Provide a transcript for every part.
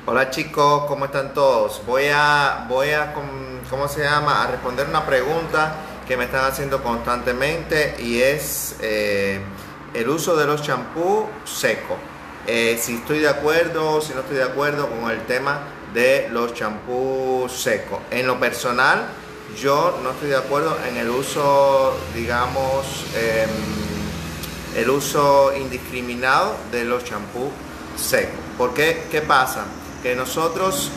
Hola chicos, ¿cómo están todos? ¿Cómo se llama? A responder una pregunta que me están haciendo constantemente y es el uso de los champús secos. Si estoy de acuerdo, si no estoy de acuerdo con el tema de los champús secos. En lo personal, yo no estoy de acuerdo en el uso, digamos, el uso indiscriminado de los champús secos. ¿Por qué? ¿Qué pasa? Que nosotros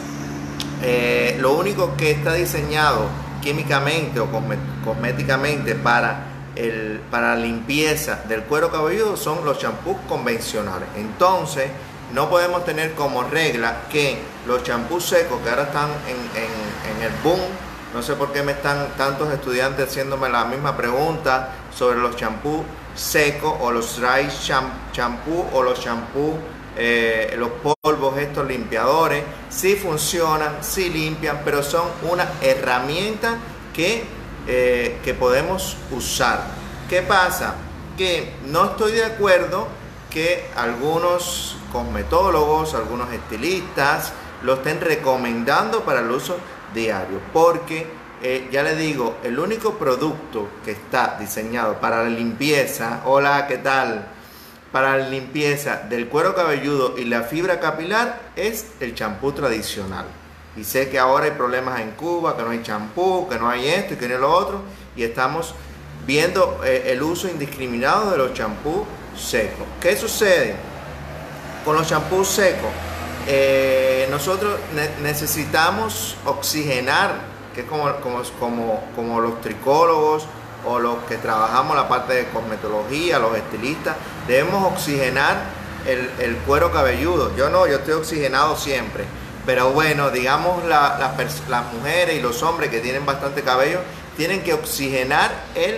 lo único que está diseñado químicamente o cosméticamente para la limpieza del cuero cabelludo son los champús convencionales. Entonces no podemos tener como regla que los champús secos, que ahora están en el boom, no sé por qué me están tantos estudiantes haciéndome la misma pregunta sobre los champús secos o los dry shampoo o los champús, los polvos estos limpiadores. Sí funcionan, sí limpian, pero son una herramienta que podemos usar. ¿Qué pasa? Que no estoy de acuerdo que algunos cosmetólogos, algunos estilistas lo estén recomendando para el uso diario, porque ya les digo, el único producto que está diseñado para la limpieza, hola, ¿qué tal? Para la limpieza del cuero cabelludo y la fibra capilar es el champú tradicional. Y sé que ahora hay problemas en Cuba, que no hay champú, que no hay esto y que no hay lo otro, y estamos viendo el uso indiscriminado de los champús secos. ¿Qué sucede con los champús secos? Nosotros necesitamos oxigenar, que es como los tricólogos o los que trabajamos la parte de cosmetología, los estilistas, debemos oxigenar el cuero cabelludo. Yo no, yo estoy oxigenado siempre, pero bueno, digamos las mujeres y los hombres que tienen bastante cabello tienen que oxigenar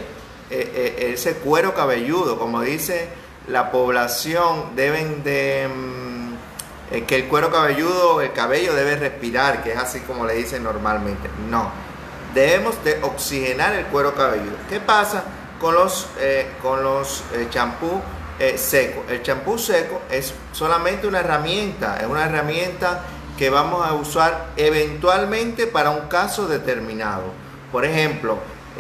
ese cuero cabelludo. Como dice la población, deben de que el cuero cabelludo, el cabello debe respirar, que es así como le dicen normalmente. No, debemos de oxigenar el cuero cabelludo. ¿Qué pasa con los champús secos? El champú seco es solamente una herramienta, es una herramienta que vamos a usar eventualmente para un caso determinado. Por ejemplo,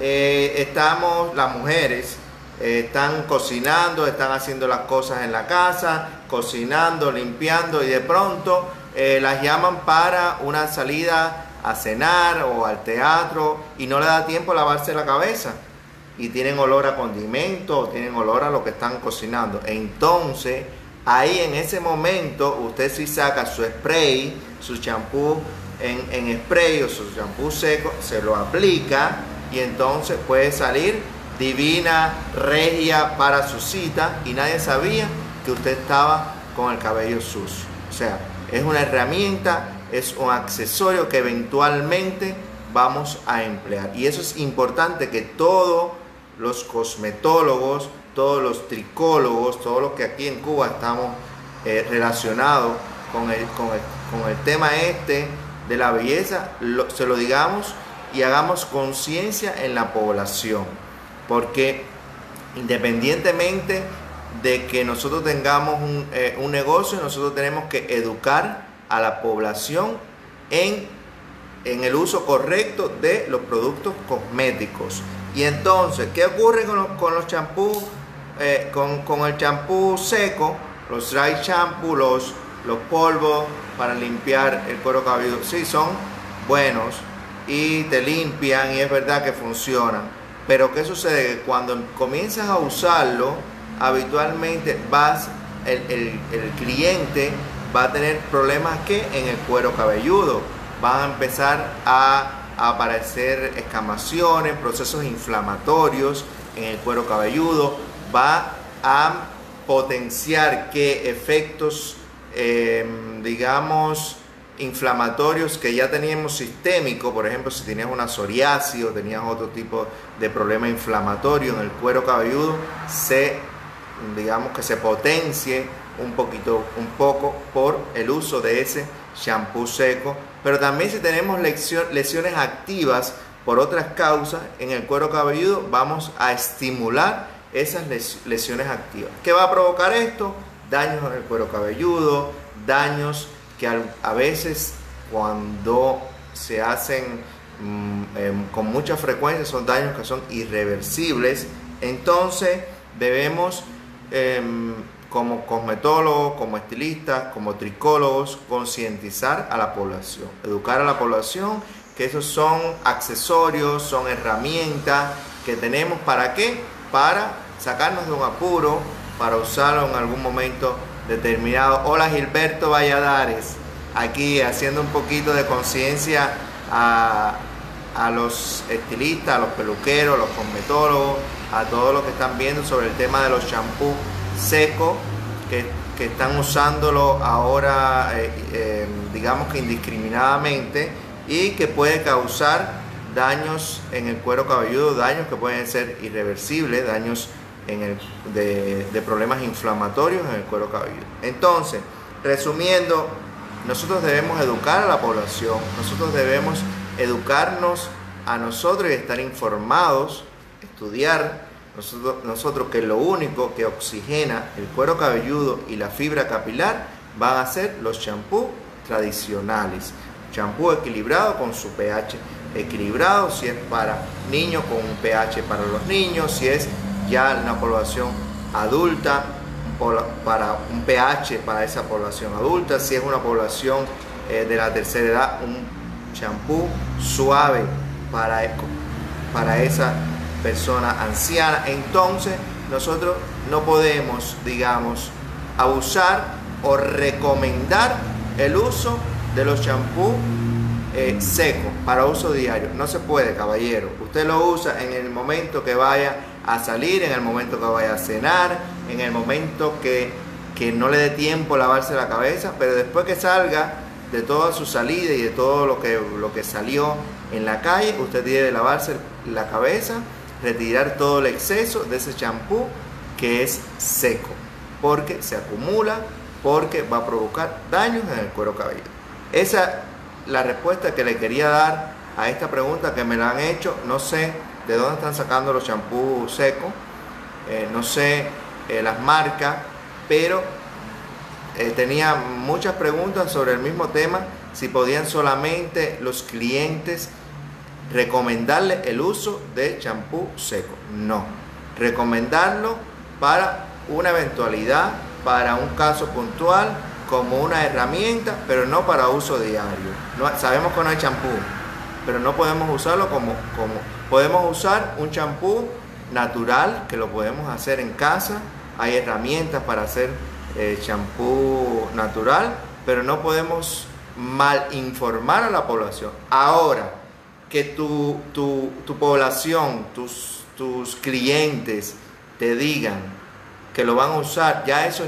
las mujeres están cocinando, están haciendo las cosas en la casa, cocinando, limpiando, y de pronto las llaman para una salida a cenar o al teatro y no le da tiempo a lavarse la cabeza y tienen olor a condimento o tienen olor a lo que están cocinando. Entonces ahí en ese momento usted sí saca su spray, su champú en spray o su champú seco, se lo aplica y entonces puede salir divina, regia para su cita y nadie sabía que usted estaba con el cabello sucio. O sea, es una herramienta, es un accesorio que eventualmente vamos a emplear. Y eso es importante que todos los cosmetólogos, todos los tricólogos, todos los que aquí en Cuba estamos relacionados con el tema de la belleza, se lo digamos y hagamos conciencia en la población. Porque independientemente de que nosotros tengamos un negocio, nosotros tenemos que educar a la población en el uso correcto de los productos cosméticos. Y entonces, ¿qué ocurre con los champús? Con el champú seco, los dry shampoo, los polvos para limpiar el cuero cabelludo, sí, son buenos y te limpian y es verdad que funcionan. Pero ¿qué sucede? Que cuando comienzas a usarlo, habitualmente el cliente va a tener problemas que en el cuero cabelludo. Van a empezar a aparecer escamaciones, procesos inflamatorios en el cuero cabelludo. Va a potenciar que efectos, digamos, inflamatorios que ya teníamos sistémicos, por ejemplo, si tenías una psoriasis o tenías otro tipo de problema inflamatorio en el cuero cabelludo, digamos que se potencie un poco por el uso de ese champú seco. Pero también si tenemos lesiones activas por otras causas en el cuero cabelludo, vamos a estimular esas lesiones activas. ¿Qué va a provocar esto? Daños en el cuero cabelludo, daños que a veces cuando se hacen con mucha frecuencia son daños que son irreversibles. Entonces debemos, como cosmetólogos, como estilistas, como tricólogos, concientizar a la población, educar a la población que esos son accesorios, son herramientas que tenemos. ¿Para qué? Para sacarnos de un apuro, para usarlo en algún momento determinado. Hola Gilberto Valladares, aquí haciendo un poquito de conciencia a los estilistas, a los peluqueros, a los cosmetólogos, a todos los que están viendo sobre el tema de los champús secos que están usándolo ahora, digamos que indiscriminadamente, y que puede causar daños en el cuero cabelludo, daños que pueden ser irreversibles, daños de problemas inflamatorios en el cuero cabelludo. Entonces, resumiendo, nosotros debemos educar a la población, nosotros debemos educarnos a nosotros y estar informados, estudiar nosotros que lo único que oxigena el cuero cabelludo y la fibra capilar van a ser los champús tradicionales. Champú equilibrado con su pH equilibrado, si es para niños con un pH para los niños, si es ya una población adulta para un pH para esa población adulta, si es una población de la tercera edad, un champú suave para esa persona anciana. Entonces nosotros no podemos, digamos, abusar o recomendar el uso de los champús secos para uso diario. No se puede, caballero. Usted lo usa en el momento que vaya a salir, en el momento que vaya a cenar, en el momento que no le dé tiempo a lavarse la cabeza, pero después que salga de toda su salida y de todo lo que salió en la calle, usted tiene que lavarse la cabeza, retirar todo el exceso de ese champú que es seco, porque se acumula, porque va a provocar daños en el cuero cabelludo. Esa es la respuesta que le quería dar a esta pregunta que me la han hecho. No sé de dónde están sacando los champús secos, no sé las marcas, pero tenía muchas preguntas sobre el mismo tema, si podían solamente los clientes recomendarle el uso de champú seco. No, recomendarlo para una eventualidad, para un caso puntual, como una herramienta, pero no para uso diario. Sabemos que no hay champú, pero no podemos usarlo como podemos usar un champú natural, que lo podemos hacer en casa. Hay herramientas para hacer champú natural, pero no podemos mal informar a la población. Ahora, que tu población, tus clientes te digan que lo van a usar, ya eso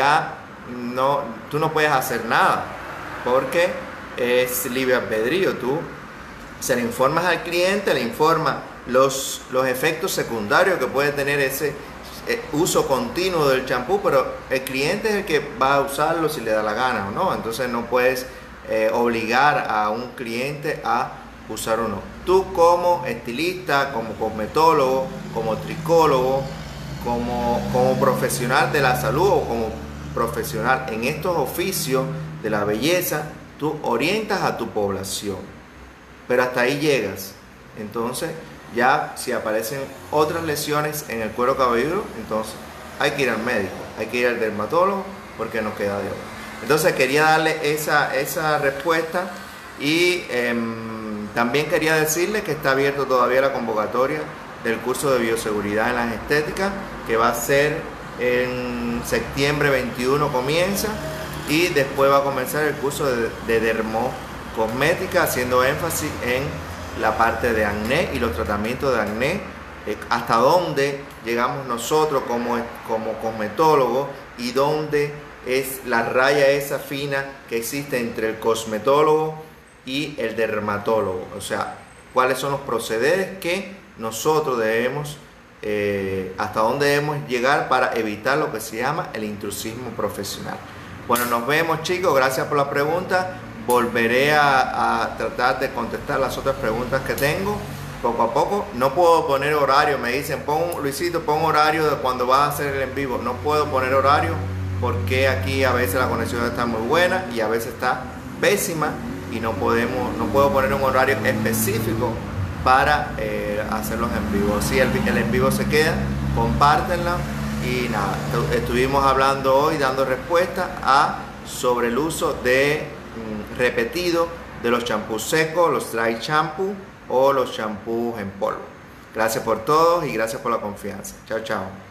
no, tú no puedes hacer nada, porque es libre albedrío. Tú se le informas al cliente, le informas los efectos secundarios que puede tener ese uso continuo del champú, pero el cliente es el que va a usarlo si le da la gana o no. Entonces no puedes obligar a un cliente a usar o no. Tú como estilista, como cosmetólogo, como tricólogo, como profesional de la salud o como profesional en estos oficios de la belleza, tú orientas a tu población, pero hasta ahí llegas. Entonces ya si aparecen otras lesiones en el cuero cabelludo, entonces hay que ir al médico, hay que ir al dermatólogo, porque no queda de otra. Entonces quería darle esa respuesta, y también quería decirle que está abierto todavía la convocatoria del curso de bioseguridad en las estéticas, que va a ser en septiembre 21 comienza, y después va a comenzar el curso de dermocosmética, haciendo énfasis en la parte de acné y los tratamientos de acné, hasta dónde llegamos nosotros como cosmetólogos, y dónde es la raya esa fina que existe entre el cosmetólogo y el dermatólogo. O sea, cuáles son los procederes que nosotros debemos, hasta dónde debemos llegar para evitar lo que se llama el intrusismo profesional. Bueno, nos vemos, chicos, gracias por la pregunta. Volveré a tratar de contestar las otras preguntas que tengo poco a poco. No puedo poner horario, me dicen, Luisito, pon horario de cuando vas a hacer el en vivo. No puedo poner horario porque aquí a veces la conexión está muy buena y a veces está pésima y no puedo poner un horario específico para hacerlos en vivo. Si el en vivo se queda, compártenlo. Y nada, estuvimos hablando hoy, dando respuesta sobre el uso repetido de los champús secos, los dry shampoo o los champús en polvo. Gracias por todo y gracias por la confianza. Chao, chao.